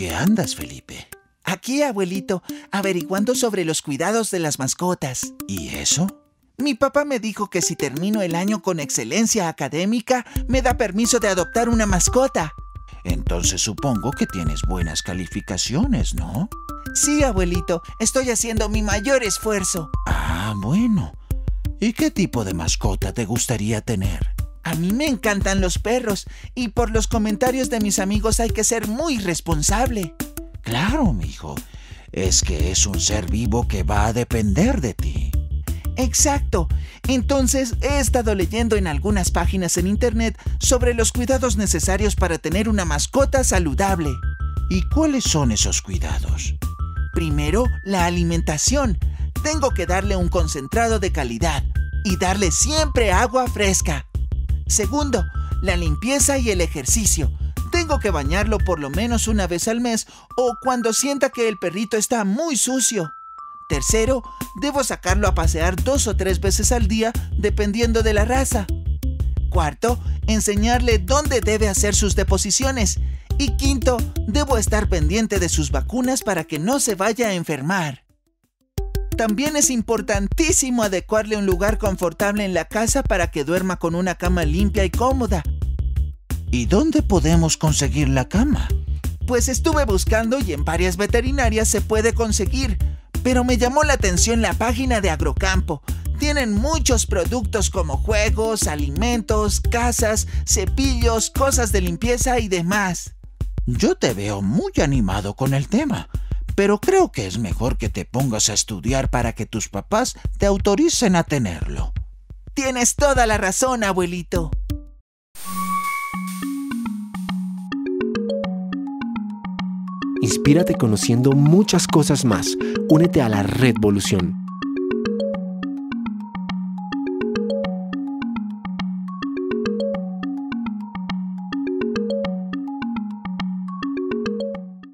qué andas, Felipe? Aquí, abuelito, averiguando sobre los cuidados de las mascotas. ¿Y eso? Mi papá me dijo que si termino el año con excelencia académica, me da permiso de adoptar una mascota. Entonces supongo que tienes buenas calificaciones, ¿no? Sí, abuelito, estoy haciendo mi mayor esfuerzo. Ah, bueno. ¿Y qué tipo de mascota te gustaría tener? A mí me encantan los perros, y por los comentarios de mis amigos hay que ser muy responsable. Claro, mijo. Es que es un ser vivo que va a depender de ti. Exacto. Entonces he estado leyendo en algunas páginas en internet sobre los cuidados necesarios para tener una mascota saludable. ¿Y cuáles son esos cuidados? Primero, la alimentación. Tengo que darle un concentrado de calidad y darle siempre agua fresca. Segundo, la limpieza y el ejercicio. Tengo que bañarlo por lo menos una vez al mes o cuando sienta que el perrito está muy sucio. Tercero, debo sacarlo a pasear 2 o 3 veces al día, dependiendo de la raza. Cuarto, enseñarle dónde debe hacer sus deposiciones. Y quinto, debo estar pendiente de sus vacunas para que no se vaya a enfermar. También es importantísimo adecuarle un lugar confortable en la casa para que duerma con una cama limpia y cómoda. ¿Y dónde podemos conseguir la cama? Pues estuve buscando y en varias veterinarias se puede conseguir, pero me llamó la atención la página de Agrocampo. Tienen muchos productos como juegos, alimentos, casas, cepillos, cosas de limpieza y demás. Yo te veo muy animado con el tema, pero creo que es mejor que te pongas a estudiar para que tus papás te autoricen a tenerlo. Tienes toda la razón, abuelito. Inspírate conociendo muchas cosas más. Únete a la Redvolución.